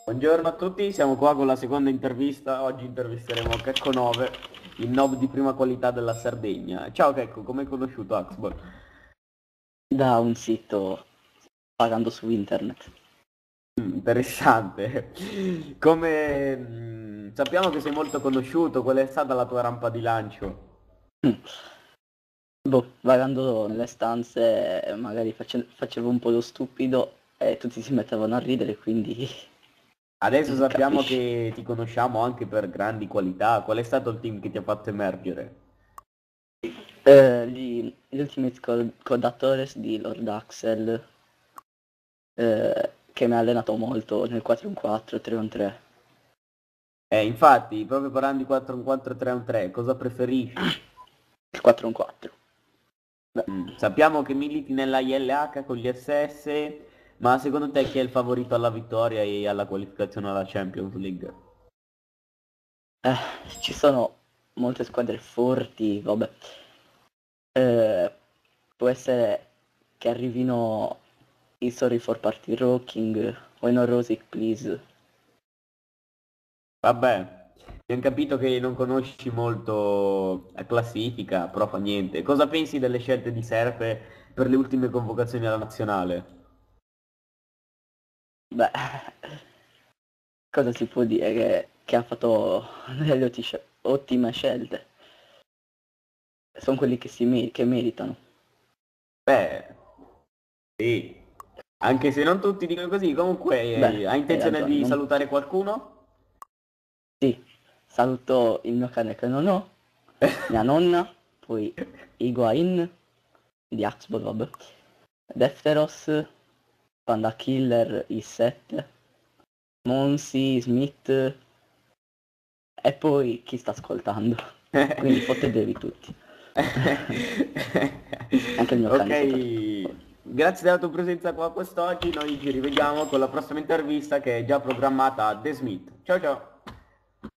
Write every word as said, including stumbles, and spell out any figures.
Buongiorno a tutti, siamo qua con la seconda intervista. Oggi intervisteremo Checco nove, il nob di prima qualità della Sardegna. Ciao Checco, come hai conosciuto Axball? Da un sito pagando su internet. Mm, interessante. Come mm, sappiamo che sei molto conosciuto, qual è stata la tua rampa di lancio? Mm. Boh, vagando nelle stanze eh, magari face- facevo un po' lo stupido e tutti si mettevano a ridere, quindi Adesso sappiamo capisci. che ti conosciamo anche per grandi qualità. Qual è stato il team che ti ha fatto emergere? Eh, gli, gli Ultimate Co- Codatores di Lord Axel, eh, che mi ha allenato molto nel quattro un quattro, tre un tre. Eh, infatti, proprio parlando di quattro un quattro tre un tre, cosa preferisci? Il quattro un quattro. Beh, Mm, sappiamo che militi nella I L H con gli S S, ma secondo te chi è il favorito alla vittoria e alla qualificazione alla Champions League? eh, ci sono molte squadre forti, vabbè. Eh, può essere che arrivino i Sorry for Party Rocking o i No Rosic Please. Vabbè, abbiamo capito che non conosci molto la classifica, però fa niente. Cosa pensi delle scelte di Serpe per le ultime convocazioni alla nazionale? Beh, cosa si può dire che, che ha fatto delle otti- ottime scelte. Sono quelli che, si me- che meritano. Beh, sì, anche se non tutti dicono così, comunque Beh, eh, hai hai intenzione ragione, di non salutare tutti. qualcuno? Sì, saluto il mio cane che non ho, mia nonna, poi Higuain di Axball, vabbè, Defteros, Panda Killer I sette, Monsi, Smith e poi chi sta ascoltando. Quindi fottetevi tutti. Anche il mio cane soprattutto. Ok, grazie della tua presenza qua quest'oggi, noi ci rivediamo con la prossima intervista che è già programmata a The Smith. Ciao ciao!